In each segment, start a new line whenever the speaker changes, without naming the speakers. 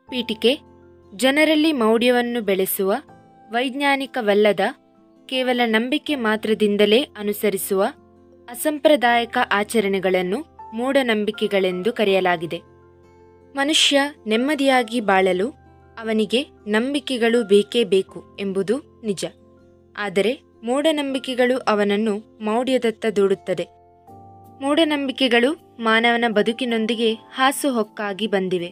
ಪೀಠಿಕೆ ಜನರಲ್ಲಿ ಮೌಢ್ಯವನ್ನು ಬೆಳೆಸುವ ವೈಜ್ಞಾನಿಕವಲ್ಲದ ಕೇವಲ ನಂಬಿಕೆ ಮಾತ್ರದಿಂದಲೇ ಅನುಸರಿಸುವ ಅಸಂಪ್ರದಾಯಿಕ ಆಚರಣೆಗಳನ್ನು ಮೂಢನಂಬಿಕೆಗಳೆಂದು ಕರೆಯಲಾಗಿದೆ. ಮನುಷ್ಯ ನೆಮ್ಮದಿಯಾಗಿ ಬಾಳಲು ಅವನಿಗೆ ನಂಬಿಕೆಗಳು ಬೇಕೇ ಬೇಕು ಎಂಬುದು ನಿಜ. ಆದರೆ ಮೂಢನಂಬಿಕೆಗಳು ಅವನನ್ನು ಮೌಢ್ಯದತ್ತ ದೂಡುತ್ತದೆ. ಮೂಢನಂಬಿಕೆಗಳು ಮಾನವನ ಬದುಕಿನೊಂದಿಗೆ ಹಾಸುಹೊಕ್ಕಾಗಿ ಬಂದಿವೆ.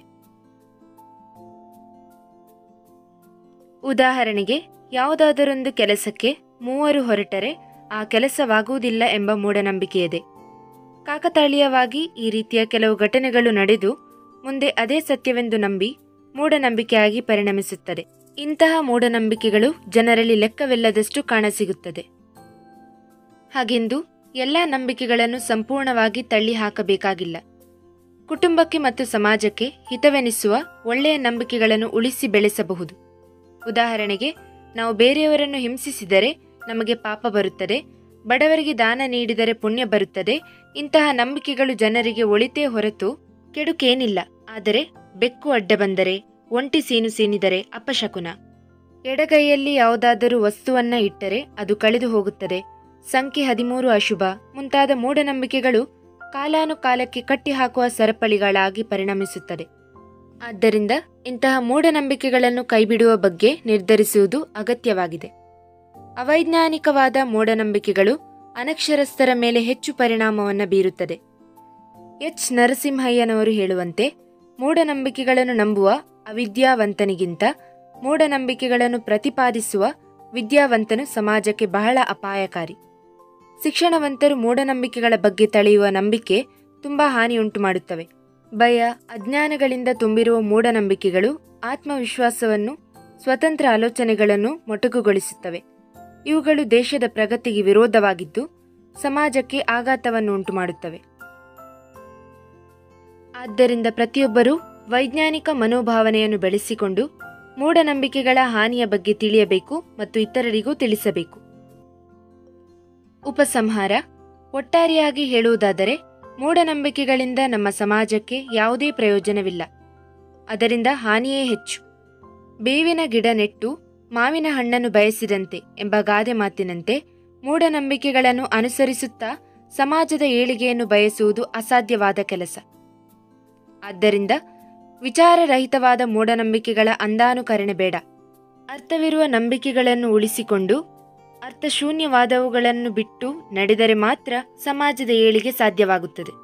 ಉದಾಹರಣೆಗೆ, ಯಾವುದಾದರೊಂದು ಕೆಲಸಕ್ಕೆ ಮೂವರು ಹೊರಟರೆ ಆ ಕೆಲಸವಾಗುವುದಿಲ್ಲ ಎಂಬ ಮೂಢನಂಬಿಕೆಯಿದೆ. ಕಾಕತಾಳೀಯವಾಗಿ ಈ ರೀತಿಯ ಕೆಲವು ಘಟನೆಗಳು ನಡೆದು ಮುಂದೆ ಅದೇ ಸತ್ಯವೆಂದು ನಂಬಿ ಮೂಢನಂಬಿಕೆಯಾಗಿ ಪರಿಣಮಿಸುತ್ತದೆ. ಇಂತಹ ಮೂಢನಂಬಿಕೆಗಳು ಜನರಲ್ಲಿ ಲೆಕ್ಕವಿಲ್ಲದಷ್ಟು ಕಾಣಸಿಗುತ್ತದೆ. ಹಾಗೆಂದು ಎಲ್ಲ ನಂಬಿಕೆಗಳನ್ನು ಸಂಪೂರ್ಣವಾಗಿ ತಳ್ಳಿ ಹಾಕಬೇಕಾಗಿಲ್ಲ. ಕುಟುಂಬಕ್ಕೆ ಮತ್ತು ಸಮಾಜಕ್ಕೆ ಹಿತವೆನಿಸುವ ಒಳ್ಳೆಯ ನಂಬಿಕೆಗಳನ್ನು ಉಳಿಸಿ ಬೆಳೆಸಬಹುದು. ಉದಾಹರಣೆಗೆ, ನಾವು ಬೇರೆಯವರನ್ನು ಹಿಂಸಿಸಿದರೆ ನಮಗೆ ಪಾಪ ಬರುತ್ತದೆ, ಬಡವರಿಗೆ ದಾನ ನೀಡಿದರೆ ಪುಣ್ಯ ಬರುತ್ತದೆ. ಇಂತಹ ನಂಬಿಕೆಗಳು ಜನರಿಗೆ ಒಳಿತೇ ಹೊರತು ಕೆಡುಕೇನಿಲ್ಲ. ಆದರೆ ಬೆಕ್ಕು ಅಡ್ಡ ಬಂದರೆ, ಒಂಟಿ ಸೀನು ಸೀನಿದರೆ ಅಪಶಕುನ. ಎಡಗೈಯಲ್ಲಿ ಯಾವುದಾದರೂ ವಸ್ತುವನ್ನ ಇಟ್ಟರೆ ಅದು ಕಳೆದು ಹೋಗುತ್ತದೆ, ಸಂಖ್ಯೆ 13 ಅಶುಭ ಮುಂತಾದ ಮೂಢನಂಬಿಕೆಗಳು ಕಾಲಾನುಕಾಲಕ್ಕೆ ಕಟ್ಟಿಹಾಕುವ ಸರಪಳಿಗಳಾಗಿ ಪರಿಣಮಿಸುತ್ತದೆ. ಆದ್ದರಿಂದ ಇಂತಹ ಮೂಢನಂಬಿಕೆಗಳನ್ನು ಕೈಬಿಡುವ ಬಗ್ಗೆ ನಿರ್ಧರಿಸುವುದು ಅಗತ್ಯವಾಗಿದೆ. ಅವೈಜ್ಞಾನಿಕವಾದ ಮೂಢನಂಬಿಕೆಗಳು ಅನಕ್ಷರಸ್ಥರ ಮೇಲೆ ಹೆಚ್ಚು ಪರಿಣಾಮವನ್ನು ಬೀರುತ್ತದೆ. ಎಚ್ ನರಸಿಂಹಯ್ಯನವರು ಹೇಳುವಂತೆ, ಮೂಢನಂಬಿಕೆಗಳನ್ನು ನಂಬುವ ಅವಿದ್ಯಾವಂತನಿಗಿಂತ ಮೂಢನಂಬಿಕೆಗಳನ್ನು ಪ್ರತಿಪಾದಿಸುವ ವಿದ್ಯಾವಂತನು ಸಮಾಜಕ್ಕೆ ಬಹಳ ಅಪಾಯಕಾರಿ. ಶಿಕ್ಷಣವಂತರು ಮೂಢನಂಬಿಕೆಗಳ ಬಗ್ಗೆ ತಳೆಯುವ ನಂಬಿಕೆ ತುಂಬಾ ಹಾನಿಯುಂಟು ಮಾಡುತ್ತವೆ. ಭಯ, ಅಜ್ಞಾನಗಳಿಂದ ತುಂಬಿರುವ ಮೂಢನಂಬಿಕೆಗಳು ಆತ್ಮವಿಶ್ವಾಸವನ್ನು, ಸ್ವತಂತ್ರ ಆಲೋಚನೆಗಳನ್ನು ಮೊಟಕುಗೊಳಿಸುತ್ತವೆ. ಇವುಗಳು ದೇಶದ ಪ್ರಗತಿಗೆ ವಿರೋಧವಾಗಿದ್ದು ಸಮಾಜಕ್ಕೆ ಆಘಾತವನ್ನು ಉಂಟು ಮಾಡುತ್ತವೆ. ಆದ್ದರಿಂದ ಪ್ರತಿಯೊಬ್ಬರೂ ವೈಜ್ಞಾನಿಕ ಮನೋಭಾವನೆಯನ್ನು ಬೆಳೆಸಿಕೊಂಡು ಮೂಢನಂಬಿಕೆಗಳ ಹಾನಿಯ ಬಗ್ಗೆ ತಿಳಿಯಬೇಕು ಮತ್ತು ಇತರರಿಗೂ ತಿಳಿಸಬೇಕು. ಉಪಸಂಹಾರ: ಒಟ್ಟಾರೆಯಾಗಿ ಹೇಳುವುದಾದರೆ, ಮೂಢನಂಬಿಕೆಗಳಿಂದ ನಮ್ಮ ಸಮಾಜಕ್ಕೆ ಯಾವುದೇ ಪ್ರಯೋಜನವಿಲ್ಲ, ಅದರಿಂದ ಹಾನಿಯೇ ಹೆಚ್ಚು. ಬೇವಿನ ಗಿಡ ನೆಟ್ಟು ಮಾವಿನ ಹಣ್ಣನ್ನು ಬಯಸಿದಂತೆ ಎಂಬ ಗಾದೆ ಮಾತಿನಂತೆ ಮೂಢನಂಬಿಕೆಗಳನ್ನು ಅನುಸರಿಸುತ್ತಾ ಸಮಾಜದ ಏಳಿಗೆಯನ್ನು ಬಯಸುವುದು ಅಸಾಧ್ಯವಾದ ಕೆಲಸ. ಆದ್ದರಿಂದ ವಿಚಾರರಹಿತವಾದ ಮೂಢನಂಬಿಕೆಗಳ ಅಂದಾನುಕರಣೆ ಬೇಡ. ಅರ್ಥವಿರುವ ನಂಬಿಕೆಗಳನ್ನು ಉಳಿಸಿಕೊಂಡು ಅರ್ಥಶೂನ್ಯವಾದವುಗಳನ್ನು ಬಿಟ್ಟು ನಡೆದರೆ ಮಾತ್ರ ಸಮಾಜದ ಏಳಿಗೆ ಸಾಧ್ಯವಾಗುತ್ತದೆ.